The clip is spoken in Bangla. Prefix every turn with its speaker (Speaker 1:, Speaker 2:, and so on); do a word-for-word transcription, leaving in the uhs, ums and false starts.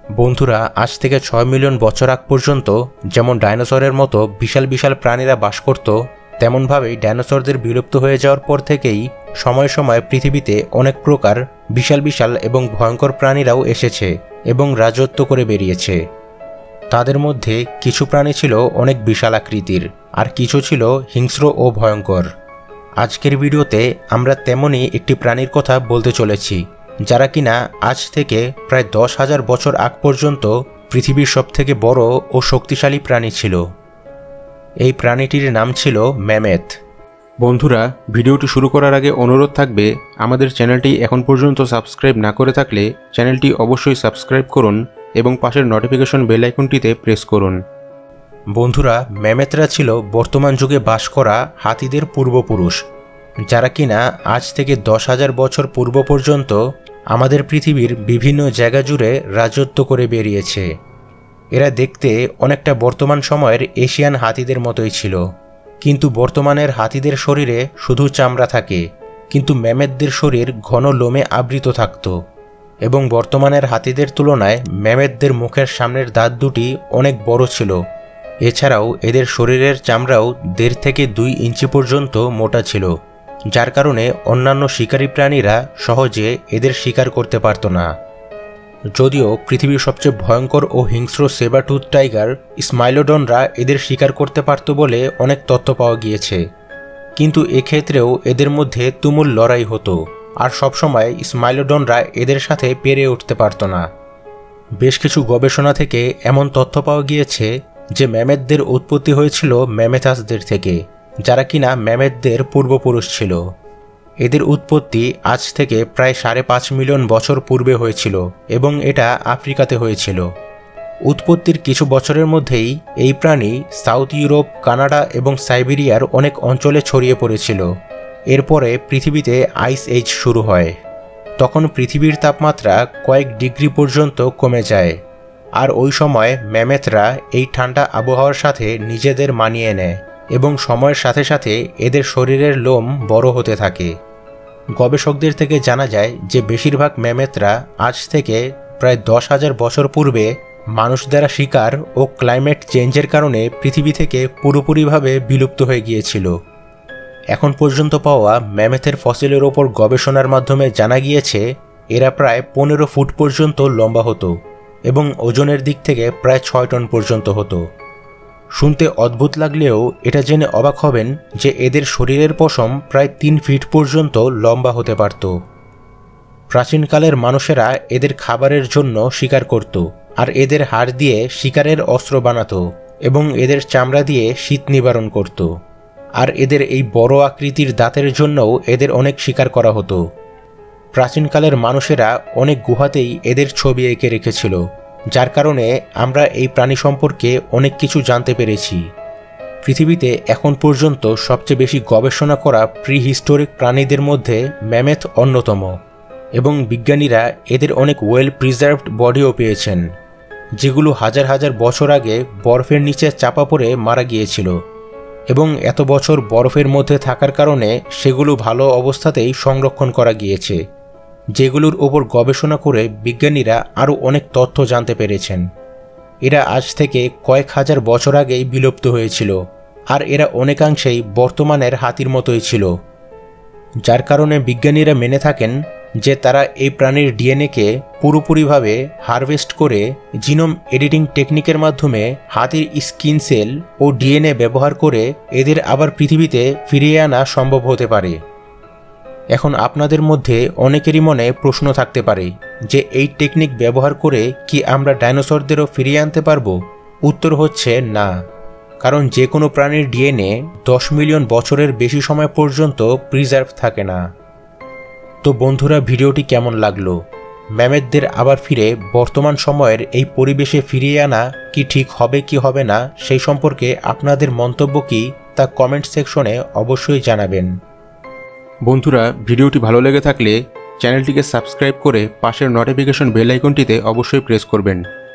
Speaker 1: বন্ধুরা, আজ থেকে ছয় মিলিয়ন বছর আগ পর্যন্ত যেমন ডাইনোসরের মতো বিশাল বিশাল প্রাণীরা বাস করত, তেমনভাবেই ডাইনোসরদের বিলুপ্ত হয়ে যাওয়ার পর থেকেই সময় সময় পৃথিবীতে অনেক প্রকার বিশাল বিশাল এবং ভয়ঙ্কর প্রাণীরাও এসেছে এবং রাজত্ব করে বেরিয়েছে। তাদের মধ্যে কিছু প্রাণী ছিল অনেক বিশাল আকৃতির, আর কিছু ছিল হিংস্র ও ভয়ঙ্কর। আজকের ভিডিওতে আমরা তেমনই একটি প্রাণীর কথা বলতে চলেছি, যারা কিনা আজ থেকে প্রায় দশ হাজার বছর আগ পর্যন্ত পৃথিবীর সবথেকে বড় ও শক্তিশালী প্রাণী ছিল। এই প্রাণীটির নাম ছিল ম্যামথ।
Speaker 2: বন্ধুরা, ভিডিওটি শুরু করার আগে অনুরোধ থাকবে, আমাদের চ্যানেলটি এখন পর্যন্ত সাবস্ক্রাইব না করে থাকলে চ্যানেলটি অবশ্যই সাবস্ক্রাইব করুন এবং পাশের নোটিফিকেশন বেল আইকনটিতে প্রেস করুন।
Speaker 1: বন্ধুরা, ম্যামথরা ছিল বর্তমান যুগে বাস করা হাতিদের পূর্বপুরুষ, যারা কিনা আজ থেকে দশ হাজার বছর পূর্ব পর্যন্ত আমাদের পৃথিবীর বিভিন্ন জায়গা জুড়ে রাজত্ব করে বেরিয়েছে। এরা দেখতে অনেকটা বর্তমান সময়ের এশিয়ান হাতিদের মতোই ছিল, কিন্তু বর্তমানের হাতিদের শরীরে শুধু চামড়া থাকে, কিন্তু ম্যামথদের শরীর ঘন লোমে আবৃত থাকত। এবং বর্তমানের হাতিদের তুলনায় ম্যামথদের মুখের সামনের দাঁত দুটি অনেক বড় ছিল। এছাড়াও এদের শরীরের চামড়াও দেড় থেকে দুই ইঞ্চি পর্যন্ত মোটা ছিল, যার কারণে অন্যান্য শিকারী প্রাণীরা সহজে এদের শিকার করতে পারত না। যদিও পৃথিবীর সবচেয়ে ভয়ঙ্কর ও হিংস্র সেবারটুথ টাইগার স্মাইলোডনরা এদের শিকার করতে পারত বলে অনেক তথ্য পাওয়া গিয়েছে, কিন্তু এক্ষেত্রেও এদের মধ্যে তুমুল লড়াই হতো, আর সবসময় স্মাইলোডনরা এদের সাথে পেরে উঠতে পারত না। বেশ কিছু গবেষণা থেকে এমন তথ্য পাওয়া গিয়েছে যে ম্যামথদের উৎপত্তি হয়েছিল ম্যামথাসদের থেকে, যারা কিনা ম্যামথদের পূর্বপুরুষ ছিল। এদের উৎপত্তি আজ থেকে প্রায় সাড়ে পাঁচ মিলিয়ন বছর পূর্বে হয়েছিল এবং এটা আফ্রিকাতে হয়েছিল। উৎপত্তির কিছু বছরের মধ্যেই এই প্রাণী সাউথ ইউরোপ, কানাডা এবং সাইবেরিয়ার অনেক অঞ্চলে ছড়িয়ে পড়েছিল। এরপরে পৃথিবীতে আইস এজ শুরু হয়। তখন পৃথিবীর তাপমাত্রা কয়েক ডিগ্রি পর্যন্ত কমে যায়, আর ওই সময় ম্যামথরা এই ঠান্ডা আবহাওয়ার সাথে নিজেদের মানিয়ে নেয় এবং সময়ের সাথে সাথে এদের শরীরের লোম বড় হতে থাকে। গবেষকদের থেকে জানা যায় যে বেশিরভাগ ম্যামথরা আজ থেকে প্রায় দশ হাজার বছর পূর্বে মানুষ দ্বারা শিকার ও ক্লাইমেট চেঞ্জের কারণে পৃথিবী থেকে পুরোপুরিভাবে বিলুপ্ত হয়ে গিয়েছিল। এখন পর্যন্ত পাওয়া ম্যামথের ফসিলের ওপর গবেষণার মাধ্যমে জানা গিয়েছে এরা প্রায় পনেরো ফুট পর্যন্ত লম্বা হতো এবং ওজনের দিক থেকে প্রায় ছয় টন পর্যন্ত হতো। শুনতে অদ্ভুত লাগলেও এটা জেনে অবাক হবেন যে এদের শরীরের পশম প্রায় তিন ফিট পর্যন্ত লম্বা হতে পারত। প্রাচীনকালের মানুষেরা এদের খাবারের জন্য শিকার করত, আর এদের হাড় দিয়ে শিকারের অস্ত্র বানাত এবং এদের চামড়া দিয়ে শীত নিবারণ করত। আর এদের এই বড় আকৃতির দাঁতের জন্যও এদের অনেক শিকার করা হতো। প্রাচীনকালের মানুষেরা অনেক গুহাতেই এদের ছবি এঁকে রেখেছিল, যার কারণে আমরা এই প্রাণী সম্পর্কে অনেক কিছু জানতে পেরেছি। পৃথিবীতে এখন পর্যন্ত সবচেয়ে বেশি গবেষণা করা প্রিহিস্টোরিক প্রাণীদের মধ্যে ম্যামথ অন্যতম, এবং বিজ্ঞানীরা এদের অনেক ওয়েল প্রিজার্ভড বডিও পেয়েছেন, যেগুলো হাজার হাজার বছর আগে বরফের নিচে চাপা পড়ে মারা গিয়েছিল, এবং এত বছর বরফের মধ্যে থাকার কারণে সেগুলো ভালো অবস্থাতেই সংরক্ষণ করা গিয়েছে, যেগুলোর ওপর গবেষণা করে বিজ্ঞানীরা আরও অনেক তথ্য জানতে পেরেছেন। এরা আজ থেকে কয়েক হাজার বছর আগেই বিলুপ্ত হয়েছিল, আর এরা অনেকাংশেই বর্তমানের হাতির মতোই ছিল, যার কারণে বিজ্ঞানীরা মেনে থাকেন যে তারা এই প্রাণীর ডিএনএকে পুরোপুরিভাবে হারভেস্ট করে জিনোম এডিটিং টেকনিকের মাধ্যমে হাতির স্কিন সেল ও ডিএনএ ব্যবহার করে এদের আবার পৃথিবীতে ফিরিয়ে আনা সম্ভব হতে পারে। এখন আপনাদের মধ্যে অনেকেরই মনে প্রশ্ন থাকতে পারে যে এই টেকনিক ব্যবহার করে কি আমরা ডাইনোসরদেরও ফিরিয়ে আনতে পারবো? উত্তর হচ্ছে না, কারণ যে কোনো প্রাণীর ডিএনএ দশ মিলিয়ন বছরের বেশি সময় পর্যন্ত প্রিজার্ভ থাকে না। তো বন্ধুরা, ভিডিওটি কেমন লাগলো? ম্যামথদের আবার ফিরে বর্তমান সময়ের এই পরিবেশে ফিরিয়ে আনা কি ঠিক হবে কি হবে না, সেই সম্পর্কে আপনাদের মন্তব্য কি তা কমেন্ট সেকশনে অবশ্যই জানাবেন।
Speaker 2: বন্ধুরা, ভিডিওটি ভালো লেগে থাকলে চ্যানেলটিকে সাবস্ক্রাইব করে পাশের নোটিফিকেশন বেল আইকনটিতে অবশ্যই প্রেস করবেন।